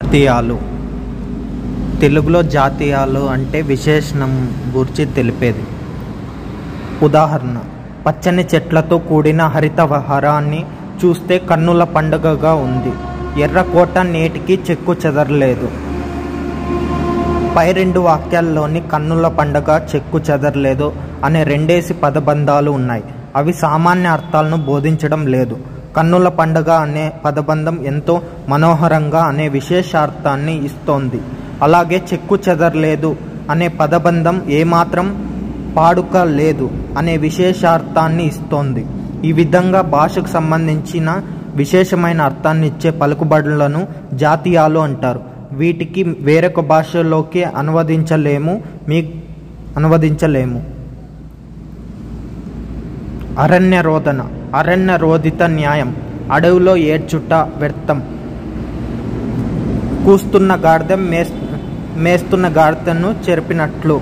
జాతీయాలు. తెలుగులో జాతీయాలు అంటే విశేషణం గురించి తెలిపేది. ఉదాహరణ: పచ్చని చెట్లతో కూడిన హరితహారాన్ని చూస్తే కన్నుల పండుగగా ఉంది. ఎర్రకోట నేటికి చెక్కు చెదరలేదు. పై రెండు వాక్యాల్లోని కన్నుల పండుగ, చెక్కు చెదరలేదు అనే రెండేసి పదబంధాలు ఉన్నాయి. అవి సామాన్య అర్థాలను బోధించడం లేదు. కన్నుల పండుగ అనే పదబంధం ఎంతో మనోహరంగా అనే విశేషార్థాన్ని ఇస్తోంది. అలాగే చెక్కు చెదరలేదు అనే పదబంధం ఏమాత్రం పాడుక లేదు అనే విశేషార్థాన్ని ఇస్తోంది. ఈ విధంగా భాషకు సంబంధించిన విశేషమైన అర్థాన్ని ఇచ్చే పలుకుబడులను జాతీయాలు అంటారు. వీటికి వేరొక భాషలోకి అనువదించలేము. అరణ్యరోదన, అరణ్యరోదిత న్యాయం, అడవిలో ఏడ్చుట వ్యర్థం. కూస్తున్న గాడిద మేస్తున్న గాడిదను చెరిపినట్లు.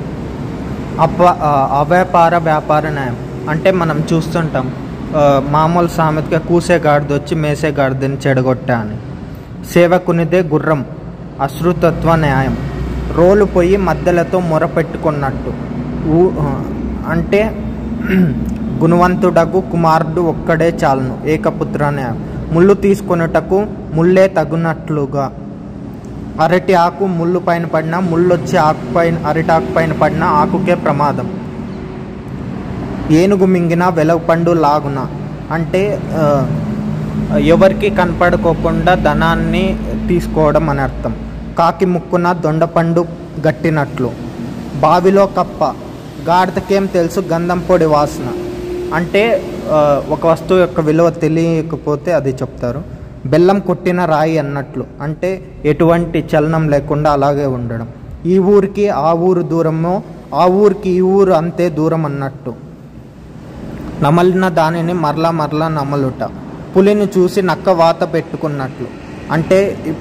వ్యాపార న్యాయం అంటే మనం చూస్తుంటాం, మామూలు సామెతగా కూసే గాడిద వచ్చి మేసే గాడిదని చెడగొట్టా అని. సేవకునిదే గుర్రం, అశ్రుతత్వ న్యాయం. రోలు పొయ్యి మధ్యలతో మొరపెట్టుకున్నట్టు. అంటే గుణవంతుడకు కుమారుడు ఒక్కడే చాలును, ఏకపుత్ర న్యాయం. ముళ్ళు తీసుకొనుటకు ముళ్ళే తగునట్లుగా. అరటి ఆకు ముళ్ళు పైన పడినా, ముళ్ళొచ్చి అరటాకు పైన పడినా ఆకుకే ప్రమాదం. ఏనుగు మింగిన వెలగపండు లాగున అంటే ఎవరికి కనపడుకోకుండా ధనాన్ని తీసుకోవడం అని అర్థం. కాకి ముక్కున దొండపండు గట్టినట్లు. బావిలో కప్ప, గాడిదకేం తెలుసు గంధం పొడి వాసన. అంటే ఒక వస్తువు యొక్క విలువ తెలియకపోతే అది చెప్తారు. బెల్లం కొట్టిన రాయి అన్నట్లు, అంటే ఎటువంటి చలనం లేకుండా అలాగే ఉండడం. ఈ ఊరికి ఆ ఊరు దూరమో, ఆ ఊరికి ఈ ఊరు అంతే దూరం అన్నట్టు. నమలిన దానిని మరలా నమలుట. పులిని చూసి నక్క వాత పెట్టుకున్నట్లు. అంటే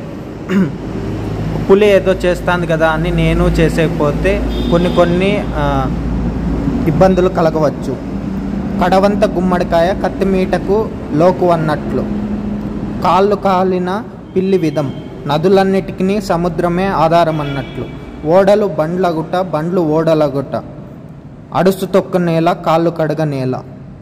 పులి ఏదో చేస్తాను కదా అని నేను చేసేకపోతే కొన్ని ఇబ్బందులు కలగవచ్చు. కడవంత గుమ్మడికాయ కత్తిమీటకు లోకు అన్నట్లు. కాళ్ళు కాలిన పిల్లి విధం, నదులన్నిటికీ సముద్రమే ఆధారం అన్నట్లు. ఓడలు బండ్లగుట, బండ్లు ఓడలగుట. అడుసు తొక్క నేల, కాళ్ళు కడగ నేల.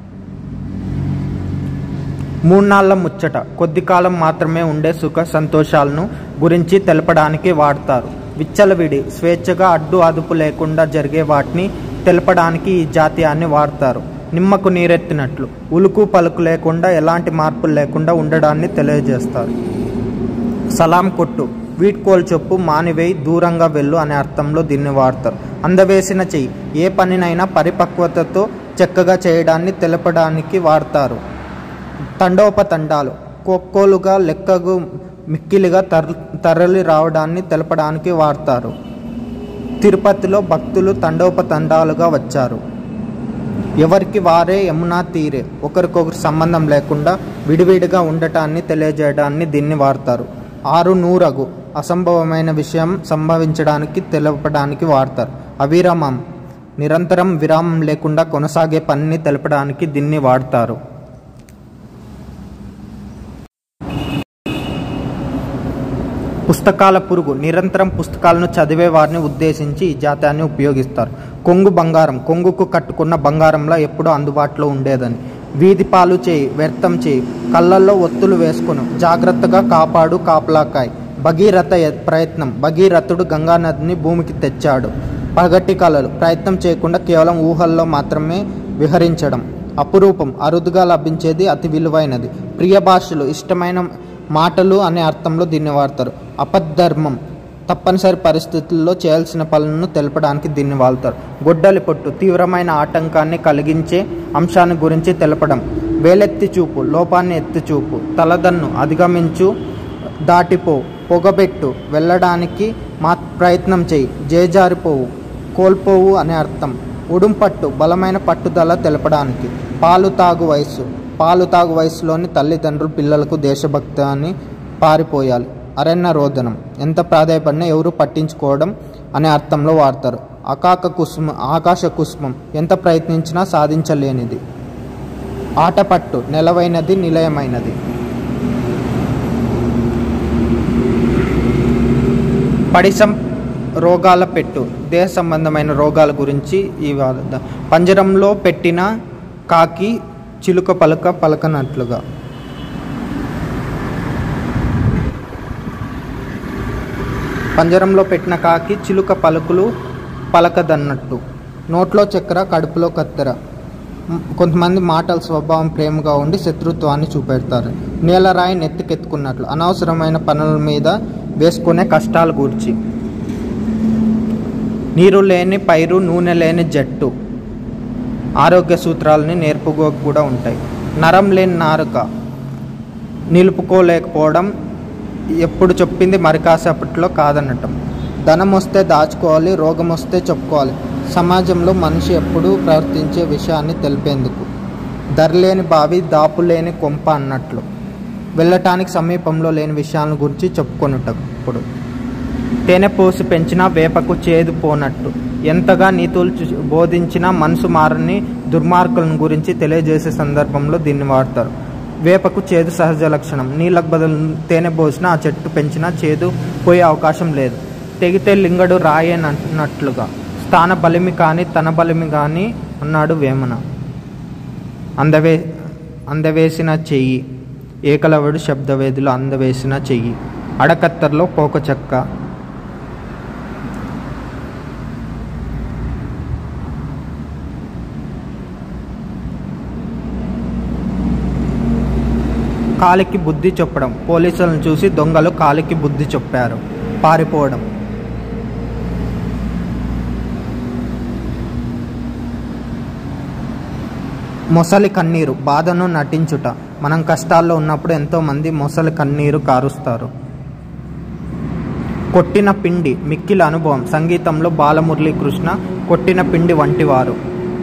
మూన్నాళ్ళ ముచ్చట, కొద్ది కాలం మాత్రమే ఉండే సుఖ సంతోషాలను గురించి తెలపడానికి వాడతారు. విచ్చలవిడి, స్వేచ్ఛగా అడ్డు అదుపు లేకుండా జరిగే వాటిని తెలపడానికి ఈ జాతీయాన్ని వాడతారు. నిమ్మకు నీరెత్తినట్లు, ఉలుకు పలుకు లేకుండా ఎలాంటి మార్పులు లేకుండా ఉండడాన్ని తెలియజేస్తారు. సలాం కొట్టు, వీడ్కోలు చెప్పు, మానివేయి, దూరంగా వెళ్ళు అనే అర్థంలో దీన్ని వాడతారు. అందవేసిన చెయ్యి, ఏ పనినైనా పరిపక్వతతో చక్కగా చేయడాన్ని తెలపడానికి వాడతారు. తండోపతండాలు, కొక్కోలుగా లెక్కకు మిక్కిలిగా తరలి రావడాన్ని తెలపడానికి వాడతారు. తిరుపతిలో భక్తులు తండోపతండాలుగా వచ్చారు. ఎవరికి వారే యమునా తీరే, ఒకరికొకరు సంబంధం లేకుండా విడివిడిగా ఉండటాన్ని తెలియజేయడాన్ని దీన్ని వాడతారు. 6 అసంభవమైన విషయం సంభవించడానికి తెలపడానికి వాడతారు. అవిరామం, నిరంతరం విరామం లేకుండా కొనసాగే పనిని తెలపడానికి దీన్ని వాడతారు. పుస్తకాల పురుగు, నిరంతరం పుస్తకాలను చదివే వారిని ఉద్దేశించి ఈ జాతీయాన్ని ఉపయోగిస్తారు. కొంగు బంగారం, కొంగుకు కట్టుకున్న బంగారంలా ఎప్పుడూ అందుబాటులో ఉండేదని. వీధి పాలు చేయి, వ్యర్థం చేయి, కళ్ళల్లో ఒత్తులు వేసుకును, జాగ్రత్తగా కాపాడు, కాపలాకాయ్. భగీరథ ప్రయత్నం, భగీరథుడు గంగానదిని భూమికి తెచ్చాడు. పగటి కళలు, ప్రయత్నం చేయకుండా కేవలం ఊహల్లో మాత్రమే విహరించడం. అపురూపం, అరుదుగా లభించేది, అతి విలువైనది. ప్రియ భాషలు, ఇష్టమైన మాటలు అనే అర్థంలో దీన్ని వాడతారు. అపద్ధర్మం, తప్పనిసరి పరిస్థితుల్లో చేయాల్సిన పనులను తెలపడానికి దీన్ని వాడతారు. గొడ్డలి పొట్టు, తీవ్రమైన ఆటంకాన్ని కలిగించే అంశాన్ని గురించి తెలపడం. వేలెత్తి చూపు, లోపాన్ని ఎత్తి చూపు. తలదన్ను, అధిగమించు, దాటిపో. పొగబెట్టు, వెళ్ళడానికి ప్రయత్నం చేయి. జేజారిపోవు, కోల్పోవు అనే అర్థం. ఉడుంపట్టు, బలమైన పట్టుదల తెలపడానికి. పాలు తాగు వయస్సు, పాలు తాగు వయసులోని తల్లిదండ్రులు పిల్లలకు దేశభక్తి అని పారిపోయాలి. అరణ్య రోదనం, ఎంత ప్రాధాయపడినా ఎవరు పట్టించుకోవడం అనే అర్థంలో వాడతారు. ఆకాశ కుసుమం, ఎంత ప్రయత్నించినా సాధించలేనిది. ఆటపట్టు, నెలవైనది, నిలయమైనది. పడిసం రోగాల పెట్టు, దేహ సంబంధమైన రోగాల గురించి ఈ పంజరంలో పెట్టిన కాకి చిలుక పలకనట్లుగా. పంజరంలో పెట్టిన కాకి చిలుక పలుకులు పలకదన్నట్టు. నోట్లో చక్కెర, కడుపులో కత్తెర. కొంతమంది మాటల స్వభావం ప్రేమగా ఉండి శత్రుత్వాన్ని చూపెడతారు. నేలరాయి నెత్తికెత్తుకున్నట్లు, అనవసరమైన పనుల మీద వేసుకునే కష్టాల గురించి. నీరు లేని పైరు, నూనె లేని జట్టు. ఆరోగ్య సూత్రాలని నేర్పుగా కూడా ఉంటాయి. నరం లేని నాలుక, నిలుపుకోలేకపోవడం, ఎప్పుడు చెప్పింది మరి కాసేపట్లో కాదనటం. ధనం వస్తే దాచుకోవాలి, రోగం వస్తే చెప్పుకోవాలి. సమాజంలో మనిషి ఎప్పుడూ ప్రవర్తించే విషయాన్ని తెలిపేందుకు. ధరలేని బావి, దాపు లేని కొంప అన్నట్లు. వెళ్ళటానికి సమీపంలో లేని విషయాల గురించి చెప్పుకొనుటప్పుడు. తేనె పోసి పెంచినా వేపకు చేదు పోనట్టు. ఎంతగా నీతులు బోధించినా మనసు మారని దుర్మార్గులను గురించి తెలియజేసే సందర్భంలో దీన్ని వాడతారు. వేపకు చేదు సహజ లక్షణం. నీళ్ళకు బదులు తేనె పోసినా ఆ చెట్టు పెంచినా చేదు పోయే అవకాశం లేదు. తెగితే లింగడు రాయేనట్లుగా. స్థాన బలిమి కానీ తన బలిమి కానీ అన్నాడు వేమన. అందవేసిన చెయ్యి, ఏకలవుడు శబ్దవేదిలో అందవేసిన చెయ్యి. అడకత్తర్లో పోక చెక్క. కాలికి బుద్ధి చెప్పడం. పోలీసులను చూసి దొంగలు కాలికి బుద్ధి చెప్పారు. పారిపోవడం. మొసలి కన్నీరు, బాధను నటించుట. మనం కష్టాల్లో ఉన్నప్పుడు ఎంతోమంది మొసలి కన్నీరు కారుస్తారు. కొట్టిన పిండి, మిక్కిల అనుభవం. సంగీతంలో బాలమురళీకృష్ణ కొట్టిన పిండి వంటివారు.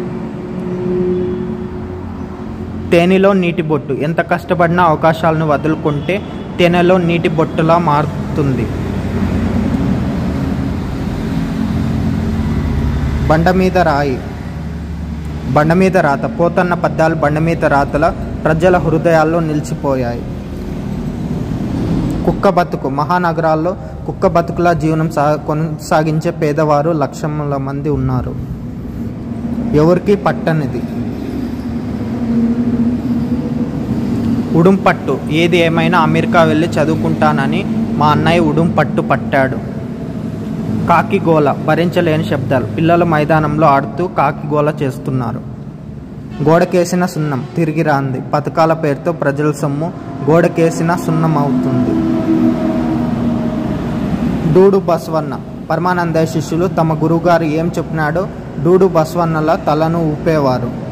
తేనెలో నీటి బొట్టు. ఎంత కష్టపడినా అవకాశాలను వదులుకుంటే తేనెలో నీటి బొట్టులా మారుతుంది. బండ మీద రాయి, బండ మీద రాత. పోతన్న పద్యాలు బండ మీద రాతల ప్రజల హృదయాల్లో నిలిచిపోయాయి. కుక్క బతుకు. మహానగరాల్లో కుక్క బతుకులా జీవనం కొనసాగించే పేదవారు లక్షల మంది ఉన్నారు. ఎవరికి పట్టనిది. ఉడుంపట్టు. ఏది ఏమైనా అమెరికా వెళ్ళి చదువుకుంటానని మా అన్నయ్య ఉడుంపట్టు పట్టాడు. కాకిగోల. భరించలేని శబ్దాలు. పిల్లలు మైదానంలో ఆడుతూ కాకిగోల చేస్తున్నారు. గోడకేసిన సున్నం, తిరిగి రాంది. పథకాల పేరుతో ప్రజల సొమ్ము గోడకేసిన సున్నం అవుతుంది. డూడు బసవన్న. పరమానంద శిష్యులు తమ గురువుగారు ఏం చెప్పినాడో డూడు బసవన్నల తలను ఊపేవారు.